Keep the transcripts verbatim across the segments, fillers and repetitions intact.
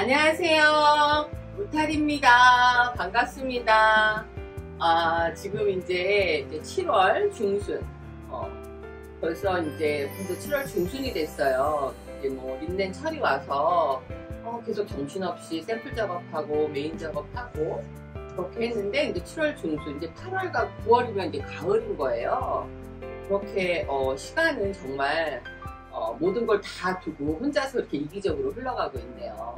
안녕하세요. 무탈입니다. 반갑습니다. 아, 지금 이제, 이제 칠월 중순. 어, 벌써 이제 벌써 칠월 중순이 됐어요. 이제 뭐 린넨 철이 와서 어, 계속 정신없이 샘플 작업하고 메인 작업하고 그렇게 했는데 이제 칠월 중순, 이제 팔월과 구월이면 이제 가을인 거예요. 그렇게 어, 시간은 정말 어, 모든 걸 다 두고 혼자서 이렇게 이기적으로 흘러가고 있네요.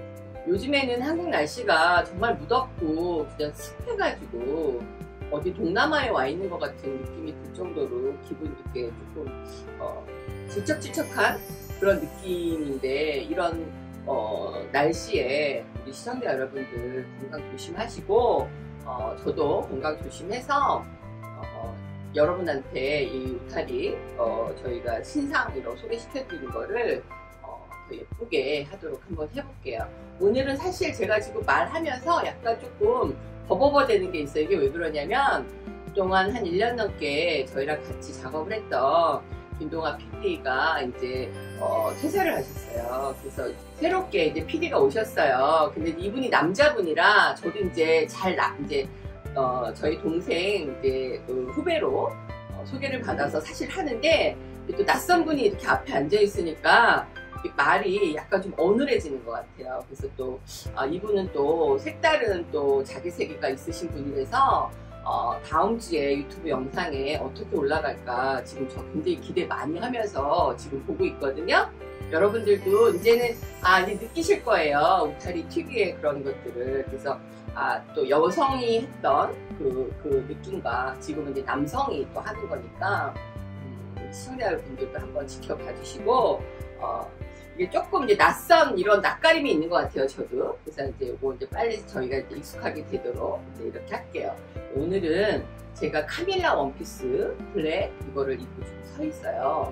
요즘에는 한국 날씨가 정말 무덥고 그냥 습해가지고 어디 동남아에 와 있는 것 같은 느낌이 들 정도로 기분이 이렇게 조금 어, 질척질척한 그런 느낌인데, 이런 어, 날씨에 우리 시청자 여러분들 건강 조심하시고 어, 저도 건강 조심해서 어, 여러분한테 이 우타리 어, 저희가 신상으로 소개시켜 드리는 거를 어, 더 예쁘게 하도록 한번 해볼게요. 오늘은 사실 제가 지금 말하면서 약간 조금 버버버 되는 게 있어요. 이게 왜 그러냐면, 그동안 한 일 년 넘게 저희랑 같이 작업을 했던 김동아 피디가 이제 어, 퇴사를 하셨어요. 그래서 새롭게 이제 피디가 오셨어요. 근데 이분이 남자분이라 저도 이제 잘 나, 이제 어, 저희 동생 이제 그 후배로 어, 소개를 받아서 사실 하는데, 또 낯선 분이 이렇게 앞에 앉아 있으니까 말이 약간 좀 어눌해지는 것 같아요. 그래서 또 아, 이분은 또 색다른 또 자기 세계가 있으신 분이라서 어, 다음 주에 유튜브 영상에 어떻게 올라갈까 지금 저 굉장히 기대 많이 하면서 지금 보고 있거든요. 여러분들도 이제는 아, 이제 느끼실 거예요. 우타리 특유의 그런 것들을. 그래서 아, 또 여성이 했던 그, 그 느낌과 지금은 이제 남성이 또 하는 거니까 음, 시청자 여러분들도 한번 지켜봐 주시고 어, 이게 조금 이제 낯선 이런 낯가림이 있는 것 같아요, 저도. 그래서 이제 이거 이제 빨리 저희가 이제 익숙하게 되도록 이제 이렇게 할게요. 오늘은 제가 카밀라 원피스 블랙 이거를 입고 좀 서 있어요.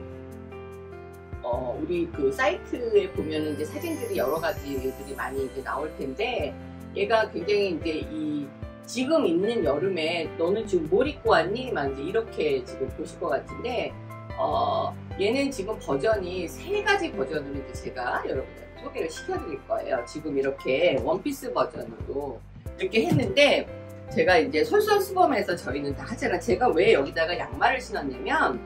어, 우리 그 사이트에 보면은 이제 사진들이 여러 가지들이 많이 이제 나올 텐데, 얘가 굉장히 이제 이 지금 있는 여름에 너는 지금 뭘 입고 왔니? 막 이제 이렇게 지금 보실 것 같은데, 어, 얘는 지금 버전이 세 가지 버전으로 이제 제가 여러분들한테 소개를 시켜드릴 거예요. 지금 이렇게 원피스 버전으로 이렇게 했는데, 제가 이제 솔선수범해서 저희는 다 하잖아. 제가 왜 여기다가 양말을 신었냐면,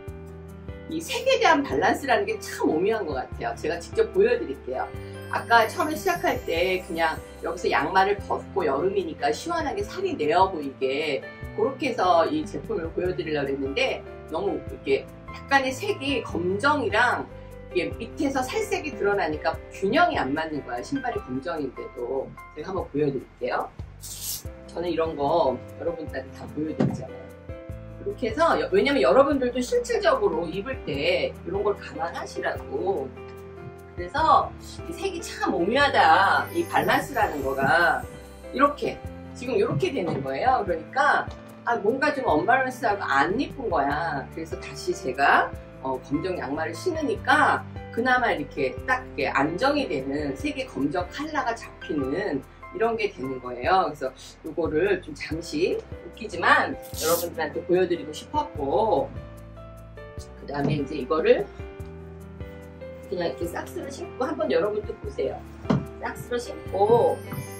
이 색에 대한 밸런스라는 게 참 오묘한 것 같아요. 제가 직접 보여드릴게요. 아까 처음에 시작할 때 그냥 여기서 양말을 벗고 여름이니까 시원하게 살이 내어 보이게 그렇게 해서 이 제품을 보여드리려고 했는데, 너무 이렇게 약간의 색이 검정이랑 이게 밑에서 살색이 드러나니까 균형이 안 맞는 거야. 신발이 검정인데도. 제가 한번 보여드릴게요. 저는 이런 거 여러분들한테 다 보여드리잖아요. 이렇게 해서, 왜냐면 여러분들도 실질적으로 입을 때 이런 걸 감안하시라고. 그래서 이 색이 참 오묘하다. 이 밸런스라는 거가 이렇게 지금 이렇게 되는 거예요. 그러니까 아, 뭔가 좀 언밸런스하고 안 이쁜 거야. 그래서 다시 제가 어, 검정 양말을 신으니까 그나마 이렇게 딱 이렇게 안정이 되는 색의 검정 컬러가 잡히는 이런 게 되는 거예요. 그래서 이거를 좀 잠시 웃기지만 여러분들한테 보여드리고 싶었고, 그 다음에 이제 이거를 그냥 이렇게 삭스를 신고 한번 여러분들 보세요. 삭스를 신고,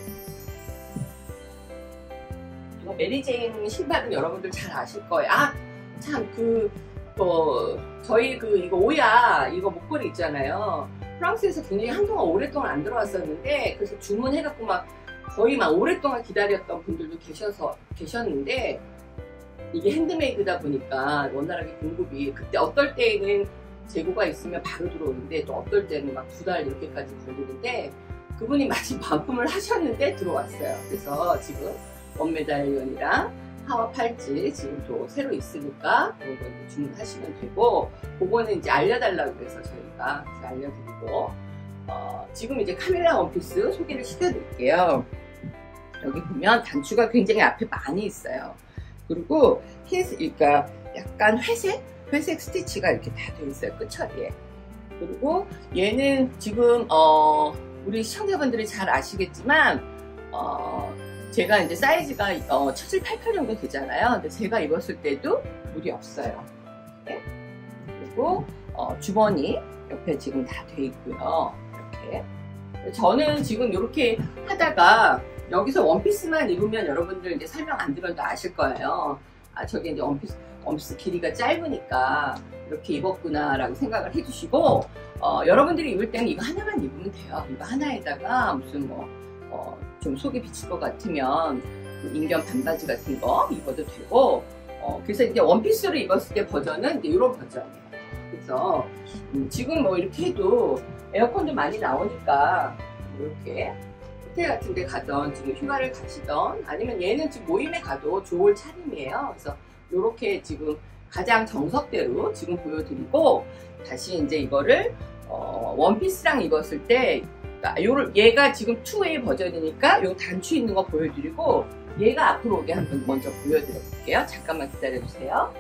이거 메리제인 신발은 여러분들 잘 아실 거예요. 아, 참, 그, 어, 저희 그, 이거 오야, 이거 목걸이 있잖아요. 프랑스에서 굉장히 한동안 오랫동안 안 들어왔었는데, 그래서 주문해갖고 막 거의 막 오랫동안 기다렸던 분들도 계셔서, 계셨는데, 이게 핸드메이드다 보니까 원활하게 공급이, 그때 어떨 때에는 재고가 있으면 바로 들어오는데, 또 어떨 때는 막 두 달 이렇게까지 걸리는데, 그분이 마침 반품을 하셨는데 들어왔어요. 그래서 지금 원메달리언이랑 하와 팔찌 지금 또 새로 있으니까 그런 거 이제 주문하시면 되고, 그거는 이제 알려달라고 해서 저희가 이제 알려드리고, 어, 지금 이제 카밀라 원피스 소개를 시켜드릴게요. 여기 보면 단추가 굉장히 앞에 많이 있어요. 그리고 흰색, 그러니까 약간 회색? 회색 스티치가 이렇게 다 돼 있어요. 끝처리에. 그리고 얘는 지금 어, 우리 시청자분들이 잘 아시겠지만 어, 제가 이제 사이즈가 어, 칠, 팔 팔 정도 되잖아요. 근데 제가 입었을 때도 물이 없어요. 이렇게. 그리고 어, 주머니 옆에 지금 다 돼 있고요. 이렇게 저는 지금 이렇게 하다가 여기서 원피스만 입으면 여러분들 이제 설명 안 들어도 아실 거예요. 아, 저게 이제 원피스, 원피스 길이가 짧으니까 이렇게 입었구나 라고 생각을 해주시고, 어, 여러분들이 입을 때는 이거 하나만 입으면 돼요. 이거 하나에다가 무슨 뭐, 어, 좀 속이 비칠 것 같으면 인견 반바지 같은 거 입어도 되고, 어, 그래서 이제 원피스로 입었을 때 버전은 이제 이런 버전이에요. 그래서 음, 지금 뭐 이렇게 해도 에어컨도 많이 나오니까 이렇게 호텔 같은 데 가던, 지금 휴가를 가시던, 아니면 얘는 지금 모임에 가도 좋을 차림이에요. 그래서 이렇게 지금 가장 정석대로 지금 보여드리고, 다시 이제 이거를 어, 원피스랑 입었을 때, 요를, 얘가 지금 투웨이 버전이니까 요 단추 있는 거 보여드리고, 얘가 앞으로 오게 한번 먼저 보여드려 볼게요. 잠깐만 기다려주세요.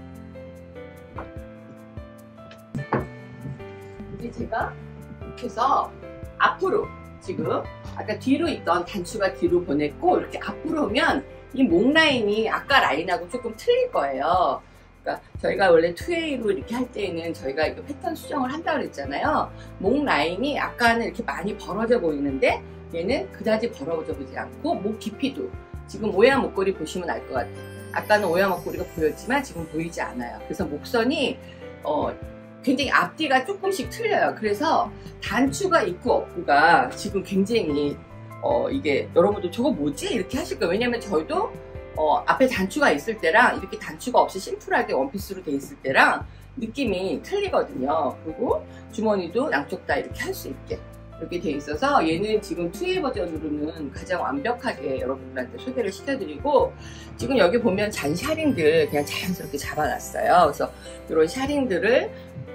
이제 제가 이렇게 해서 앞으로, 지금 아까 뒤로 있던 단추가 뒤로 보냈고, 이렇게 앞으로 오면 이 목 라인이 아까 라인하고 조금 틀릴 거예요. 그러니까 저희가 원래 투웨이로 이렇게 할 때에는 저희가 이거 패턴 수정을 한다고 그랬잖아요. 목 라인이 아까는 이렇게 많이 벌어져 보이는데 얘는 그다지 벌어져 보지 않고, 목 깊이도 지금 오야 목걸이 보시면 알 것 같아요. 아까는 오야 목걸이가 보였지만 지금 보이지 않아요. 그래서 목선이 어, 굉장히 앞뒤가 조금씩 틀려요. 그래서 단추가 있고 없고가 지금 굉장히 어, 이게 여러분도 저거 뭐지? 이렇게 하실 거예요. 왜냐면 저희도 어, 앞에 단추가 있을 때랑 이렇게 단추가 없이 심플하게 원피스로 돼 있을 때랑 느낌이 틀리거든요. 그리고 주머니도 양쪽 다 이렇게 할 수 있게 이렇게 돼 있어서 얘는 지금 투웨이 버전으로는 가장 완벽하게 여러분들한테 소개를 시켜드리고, 지금 여기 보면 잔 샤링들 그냥 자연스럽게 잡아놨어요. 그래서 이런 샤링들을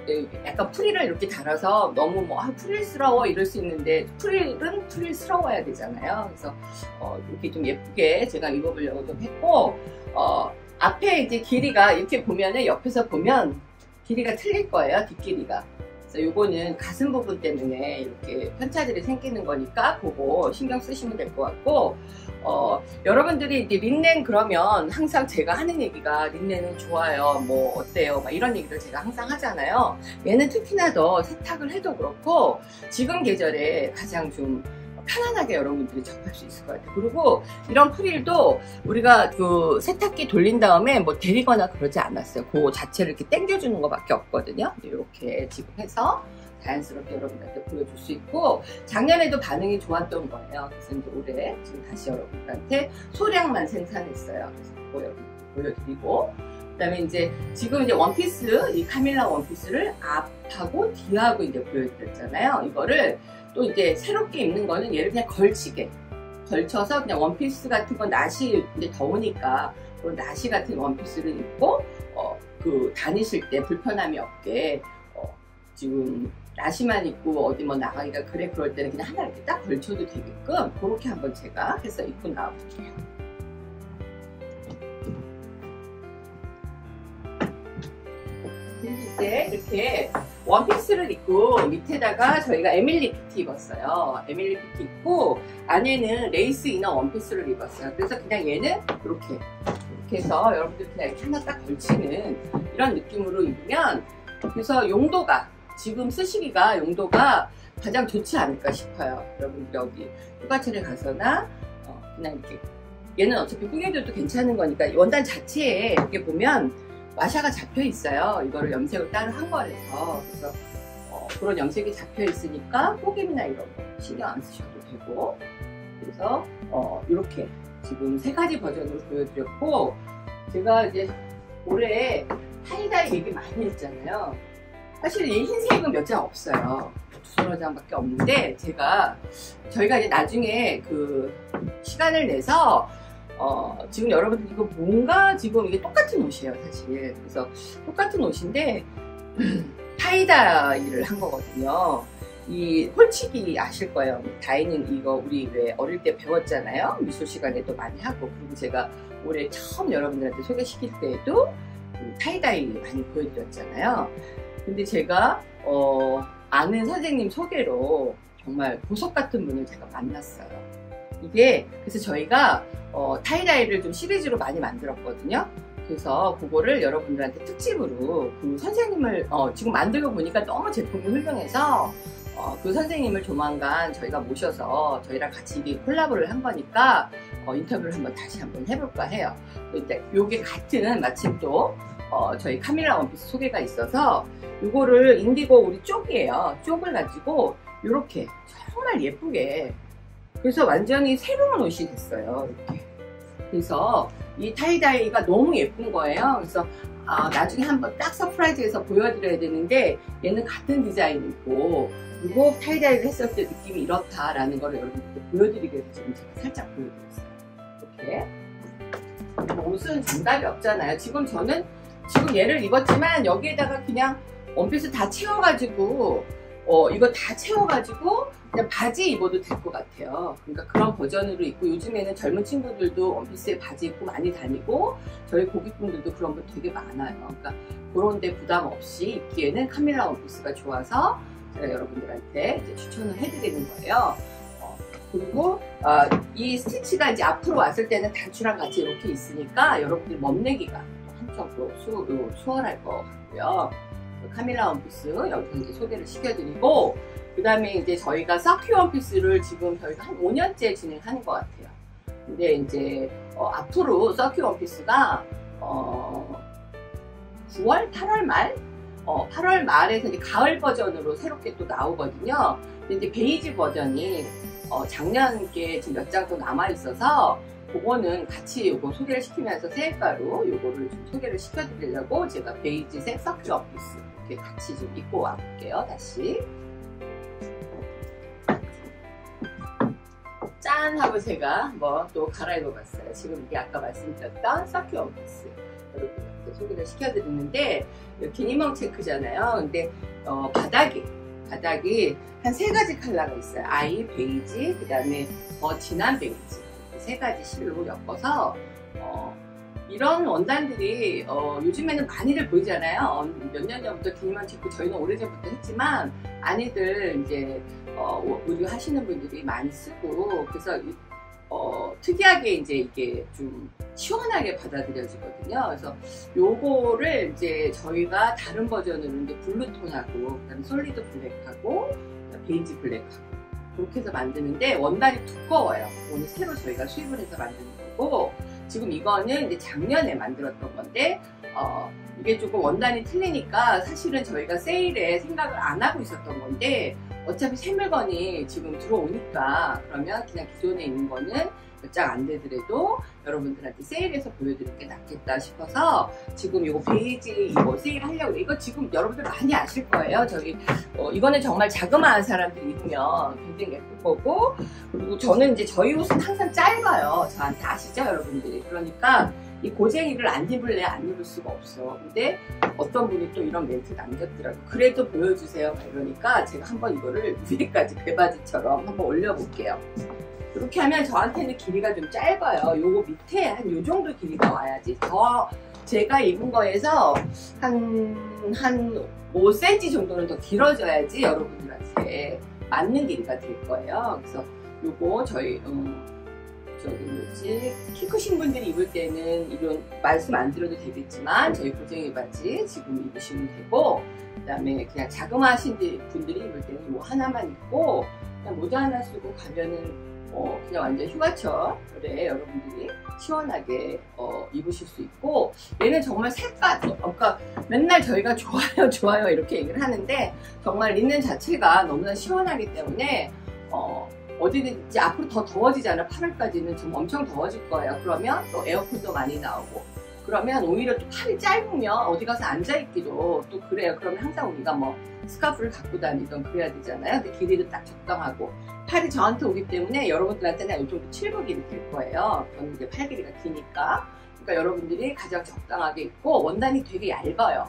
약간 프릴을 이렇게 달아서 너무 뭐 아, 프릴스러워 이럴 수 있는데, 프릴은 프릴스러워야 되잖아요. 그래서 어, 이렇게 좀 예쁘게 제가 입어보려고 좀 했고, 어, 앞에 이제 길이가 이렇게 보면은, 옆에서 보면 길이가 틀릴 거예요. 뒷길이가. 그래서 요거는 가슴 부분 때문에 이렇게 편차들이 생기는 거니까 그거 신경 쓰시면 될 것 같고, 어, 여러분들이 이제 린넨 그러면 항상 제가 하는 얘기가 린넨은 좋아요, 뭐 어때요, 막 이런 얘기를 제가 항상 하잖아요. 얘는 특히나 더 세탁을 해도 그렇고 지금 계절에 가장 좀 편안하게 여러분들이 접할 수 있을 것 같아요. 그리고 이런 프릴도 우리가 그 세탁기 돌린 다음에 뭐 데리거나 그러지 않았어요. 그 자체를 이렇게 당겨주는 것밖에 없거든요. 이렇게 지금 해서 자연스럽게 여러분들한테 보여줄 수 있고, 작년에도 반응이 좋았던 거예요. 그래서 이제 올해 지금 다시 여러분들한테 소량만 생산했어요. 그래서 그거 여기 보여드리고, 그 다음에 이제 지금 이제 원피스, 이 카밀라 원피스를 앞하고 뒤하고 이제 보여드렸잖아요. 이거를 또 이제 새롭게 입는 거는 얘를 그냥 걸치게 걸쳐서 그냥 원피스 같은 건 나시 이제 더우니까 그런 나시 같은 원피스를 입고 어, 그 다니실 때 불편함이 없게 어, 지금 나시만 입고 어디 뭐 나가기가 그래 그럴 때는 그냥 하나 이렇게 딱 걸쳐도 되게끔 그렇게 한번 제가 해서 입고 나와볼게요. 이제 이렇게 원피스를 입고 밑에다가 저희가 에밀리 피트 입었어요. 에밀리 피트 입고 안에는 레이스 이너 원피스를 입었어요. 그래서 그냥 얘는 이렇게 이렇게 해서 여러분들 그냥 이렇게 하나 딱 걸치는 이런 느낌으로 입으면, 그래서 용도가 지금 쓰시기가 용도가 가장 좋지 않을까 싶어요. 여러분들 여기 휴가철에 가서나 어, 그냥 이렇게, 얘는 어차피 꾸겨줘도 괜찮은 거니까 원단 자체에 이렇게 보면 마샤가 잡혀 있어요. 이거를 염색을 따로 한 거라서. 그래서 어, 그런 염색이 잡혀 있으니까 꼬김이나 이런 거 신경 안 쓰셔도 되고, 그래서 어, 이렇게 지금 세 가지 버전으로 보여드렸고, 제가 이제 올해 타이다이 얘기 많이 했잖아요. 사실 이 흰색은 몇 장 없어요. 두서너 장밖에 없는데, 제가 저희가 이제 나중에 그 시간을 내서 어, 지금 여러분들 이거 뭔가 지금 이게 똑같은 옷이에요, 사실. 그래서 똑같은 옷인데 타이다이를 한 거거든요. 이 홀치기 아실 거예요. 다이는 이거 우리 왜 어릴 때 배웠잖아요. 미술 시간에도 많이 하고. 그리고 제가 올해 처음 여러분들한테 소개시킬 때에도 타이다이 많이 보여드렸잖아요. 근데 제가 어, 아는 선생님 소개로 정말 보석 같은 분을 제가 만났어요. 이게 그래서 저희가 어, 타이다이를 좀 시리즈로 많이 만들었거든요. 그래서 그거를 여러분들한테 특집으로 그 선생님을 어, 지금 만들고 보니까 너무 제품이 훌륭해서 어, 그 선생님을 조만간 저희가 모셔서 저희랑 같이 콜라보를 한 거니까 어, 인터뷰를 한번 다시 한번 해볼까 해요. 근데 요게 같은 마침 또 어, 저희 카밀라 원피스 소개가 있어서 요거를 인디고 우리 쪽이에요. 쪽을 가지고 요렇게 정말 예쁘게, 그래서 완전히 새로운 옷이 됐어요. 이렇게. 그래서 이 타이다이가 너무 예쁜 거예요. 그래서 아, 나중에 한번 딱 서프라이즈해서 보여드려야 되는데, 얘는 같은 디자인이고 이거 타이다이를 했을 때 느낌이 이렇다라는 걸 여러분들께 보여드리기 위해서 지금 제가 살짝 보여드렸어요. 이렇게. 옷은 정답이 없잖아요. 지금 저는 지금 얘를 입었지만 여기에다가 그냥 원피스 다 채워가지고 어 이거 다 채워가지고 그냥 바지 입어도 될 것 같아요. 그러니까 그런 버전으로 입고, 요즘에는 젊은 친구들도 원피스에 바지 입고 많이 다니고 저희 고객분들도 그런 분 되게 많아요. 그러니까 그런데 부담 없이 입기에는 카밀라 원피스가 좋아서 제가 여러분들한테 이제 추천을 해드리는 거예요. 어, 그리고 어, 이 스티치가 이제 앞으로 왔을 때는 단추랑 같이 이렇게 있으니까 여러분들 멋내기가 한쪽으로 수, 수월할 것 같고요. 카밀라 원피스 여기서 이제 소개를 시켜드리고, 그 다음에 이제 저희가 서큐 원피스를 지금 저희가 한 오 년째 진행하는 것 같아요. 근데 이제 어, 앞으로 서큐 원피스가 어, 구월, 팔월 말? 어, 팔월 말에서 이제 가을 버전으로 새롭게 또 나오거든요. 근데 이제 베이지 버전이 어, 작년께 지금 몇 장 또 남아있어서 그거는 같이 요거 소개를 시키면서 색깔로 요거를 좀 소개를 시켜드리려고 제가 베이지색 서큐 원피스 이렇게 같이 좀 입고 와볼게요. 다시. 짠! 하고 제가 한번 또 갈아입어봤어요. 지금 이게 아까 말씀드렸던 서큐 원피스 여러분한테 소개를 시켜드리는데, 기니멍 체크잖아요. 근데 어, 바닥이 바닥이 한 세 가지 컬러가 있어요. 아이, 베이지, 그 다음에 더 진한 베이지, 세 가지 실로 엮어서 어, 이런 원단들이 어, 요즘에는 많이들 보이잖아요. 어, 몇 년 전부터 기니멍 체크 저희는 오래전부터 했지만 많이들 이제 어, 의류하시는 분들이 많이 쓰고, 그래서 어, 특이하게 이제 이게 좀 시원하게 받아들여지거든요. 그래서 요거를 이제 저희가 다른 버전으로 이제 블루톤하고, 그 다음에 솔리드 블랙하고, 베이지 블랙하고, 그렇게 해서 만드는데 원단이 두꺼워요. 오늘 새로 저희가 수입을 해서 만드는 거고, 지금 이거는 이제 작년에 만들었던 건데, 어, 이게 조금 원단이 틀리니까 사실은 저희가 세일에 생각을 안 하고 있었던 건데, 어차피 새 물건이 지금 들어오니까 그러면 그냥 기존에 있는 거는 몇 장 안 되더라도 여러분들한테 세일해서 보여드릴 게 낫겠다 싶어서 지금 이거 베이지 이거 세일하려고. 이거 지금 여러분들 많이 아실 거예요. 저희 어, 이거는 정말 자그마한 사람들이 입으면 굉장히 예쁠 거고, 그리고 저는 이제 저희 옷은 항상 짧아요. 저한테 아시죠 여러분들이. 그러니까 이 고쟁이를 안 입을래 안 입을 수가 없어. 근데 어떤 분이 또 이런 멘트 남겼더라고요. 그래도 보여주세요. 이러니까 제가 한번 이거를 위에까지 배바지처럼 한번 올려볼게요. 이렇게 하면 저한테는 길이가 좀 짧아요. 요거 밑에 한 요 정도 길이가 와야지. 더 제가 입은 거에서 한, 한 오 센티미터 정도는 더 길어져야지 여러분들한테 맞는 길이가 될 거예요. 그래서 요거 저희 음, 저기 뭐지, 키 크신 분들이 입을 때는 이런 말씀 안 드려도 되겠지만 저희 고쟁이 바지 지금 입으시면 되고, 그 다음에 그냥 자그마하신 분들이 입을 때는 뭐 하나만 입고 그냥 모자 하나 쓰고 가면은 어, 그냥 완전 휴가철에 여러분들이 시원하게 어, 입으실 수 있고, 얘는 정말 색깔, 그러니까 맨날 저희가 좋아요 좋아요 이렇게 얘기를 하는데 정말 리넨 자체가 너무나 시원하기 때문에 어, 어디든지 앞으로 더 더워지잖아요. 팔월까지는 좀 엄청 더워질 거예요. 그러면 또 에어컨도 많이 나오고, 그러면 오히려 또 팔이 짧으면 어디 가서 앉아있기도 또 그래요. 그러면 항상 우리가 뭐 스카프를 갖고 다니던 그래야 되잖아요. 근데 길이도 딱 적당하고, 팔이 저한테 오기 때문에 여러분들한테는 이 정도 칠부 길이 될 거예요. 저는 이제 팔 길이가 기니까. 그러니까 여러분들이 가장 적당하게 입고, 원단이 되게 얇아요.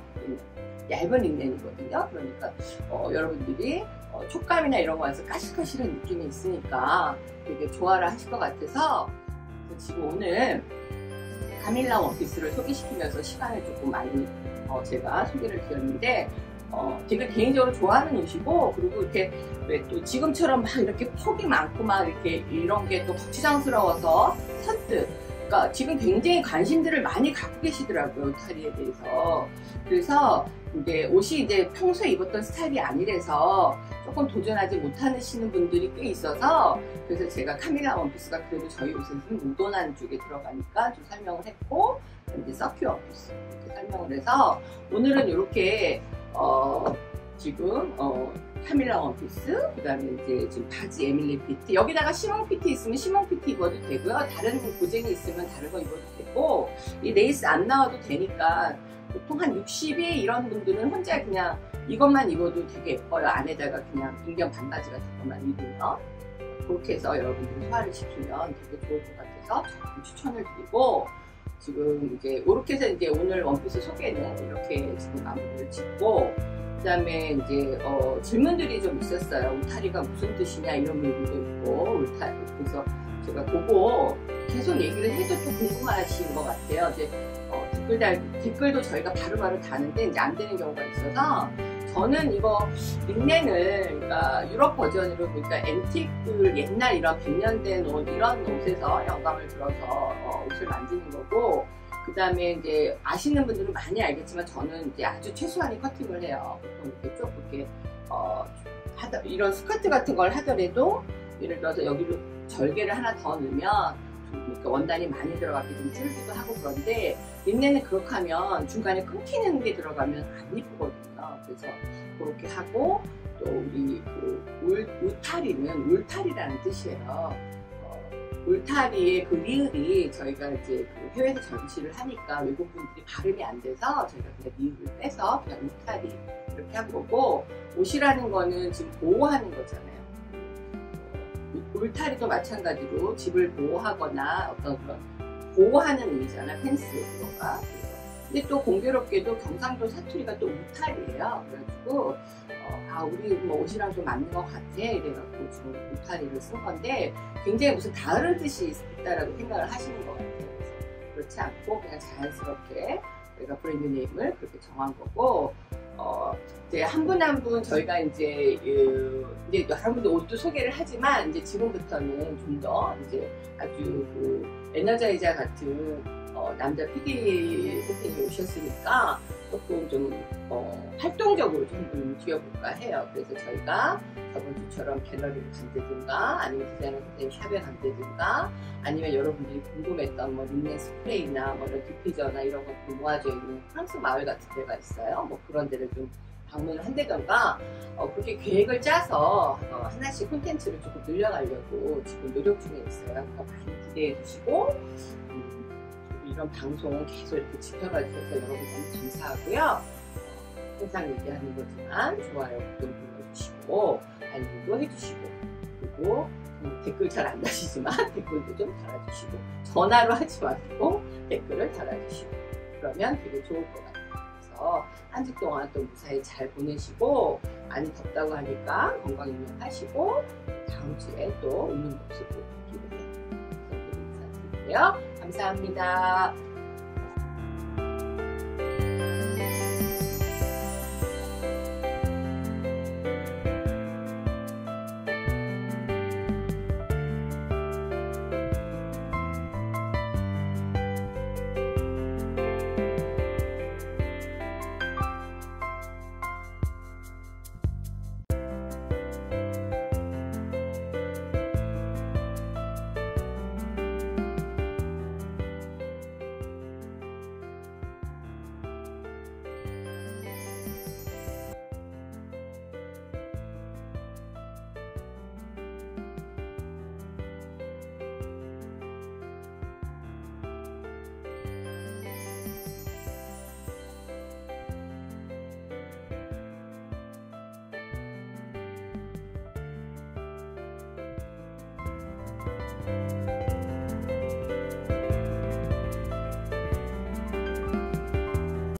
얇은 린넨이거든요. 그러니까 어, 여러분들이 어, 촉감이나 이런 거에서 까실까실한 느낌이 있으니까 되게 좋아를 하실 것 같아서 지금 오늘 카밀라 원피스를 소개시키면서 시간을 조금 많이 어, 제가 소개를 드렸는데, 어, 제가 개인적으로 좋아하는 옷이고, 그리고 이렇게 왜 또 지금처럼 막 이렇게 폭이 많고 막 이렇게 이런 게 또 거치장스러워서 선뜻, 그러니까 지금 굉장히 관심들을 많이 갖고 계시더라고요, 타리에 대해서. 그래서 근데 옷이 이제 평소에 입었던 스타일이 아니라서 조금 도전하지 못하시는 분들이 꽤 있어서, 그래서 제가 카밀라 원피스가 그래도 저희 옷에서는 모던한 쪽에 들어가니까 좀 설명을 했고, 이제 서큐 원피스 이렇게 설명을 해서 오늘은 이렇게 어, 지금 어, 카밀라 원피스, 그 다음에 이제 지금 바지 에밀리 피트, 여기다가 시몬 피트 있으면 시몬 피트 입어도 되고요, 다른 고쟁이 있으면 다른 거 입어도 되고, 이 레이스 안 나와도 되니까 보통 한 육십이 이런 분들은 혼자 그냥 이것만 입어도 되게 예뻐요. 안에다가 그냥 인경 반바지 같은 것만 입으면. 그렇게 해서 여러분들이 소화를 시키면 되게 좋을 것 같아서 조금 추천을 드리고, 지금 이제 이렇게 해서 이제 오늘 원피스 소개는 이렇게 지금 마무리를 짓고, 그 다음에 이제 어 질문들이 좀 있었어요. 울타리가 무슨 뜻이냐 이런 분들도 있고, 울타리. 그래서 제가 그거 계속 얘기를 해도 또 궁금하신 것 같아요. 이제 어, 댓글 달, 댓글도 저희가 바로바로 다는데 이제 안 되는 경우가 있어서, 저는 이거 린넨을, 그러니까 유럽 버전으로, 그러니까 앤틱들 옛날 이런 백 년 된 옷, 이런 옷에서 영감을 들어서 어, 옷을 만드는 거고, 그 다음에 이제 아시는 분들은 많이 알겠지만 저는 이제 아주 최소한의 커팅을 해요. 보통 이렇게 쭉 이렇게 어, 하다, 이런 스커트 같은 걸 하더라도 예를 들어서 여기로 절개를 하나 더 넣으면 그러니까 원단이 많이 들어가게 좀 줄기도 하고, 그런데 린넨은 그렇게 하면 중간에 끊기는 게 들어가면 안 이쁘거든요. 그래서 그렇게 하고, 또 우리 그 울, 울타리는 울타리라는 뜻이에요. 어, 울타리의 그 리을이 저희가 이제 그 해외에서 전시를 하니까 외국분들이 발음이 안 돼서 저희가 그냥 리을을 빼서 그냥 울타리 이렇게 한 거고, 옷이라는 거는 지금 보호하는 거잖아요. 울타리도 마찬가지로 집을 보호하거나 어떤 그런 보호하는 의미잖아요. 펜스 그거가. 근데 또 공교롭게도 경상도 사투리가 또 울타리예요. 그래가지고 어, 아 우리 뭐 옷이랑 좀 맞는 것 같아 이래갖고 지금 울타리를 쓴 건데, 굉장히 무슨 다른 뜻이 있다라고 생각을 하시는 것 같아요. 그래서 그렇지 않고 그냥 자연스럽게 저희가 브랜드 네임을 그렇게 정한 거고, 어, 이제 한 분 한 분 저희가 이제, 그, 이제 여러분들 옷도 소개를 하지만, 이제 지금부터는 좀 더 이제 아주 그 에너자이저 같은 어, 남자 피디 선생님이 오셨으니까 조금 좀 어, 활동적으로 좀 움직여볼까 해요. 그래서 저희가 저번 주처럼 갤러리를 간다든가, 아니면 디자이너 선생님 샵에 간다든가, 아니면 여러분들이 궁금했던 뭐 린넨 스프레이나 뭐 이런 디퓨저나 이런 것들 모아져 있는 프랑스 마을 같은 데가 있어요. 뭐 그런 데를 좀 방문을 한다던가, 어, 그렇게 계획을 짜서 어, 하나씩 콘텐츠를 조금 늘려가려고 지금 노력 중에 있어요. 그러니까 많이 기대해 주시고, 음, 이런 방송 계속 이렇게 지켜봐 주셔서 여러분 너무 감사하고요. 어, 항상 얘기하는 거지만 좋아요, 구독 눌러주시고 알림도 해주시고, 그리고 음, 댓글 잘 안 다시지만 댓글도 좀 달아주시고, 전화로 하지 마시고 댓글을 달아주시고, 그러면 되게 좋을 것 같아요. 그래서 한 주 동안 또 무사히 잘 보내시고, 많이 덥다고 하니까 건강 유념하시고, 다음 주에 또 웃는 모습으로 뵙기로 해요. 인사드릴게요. 감사합니다.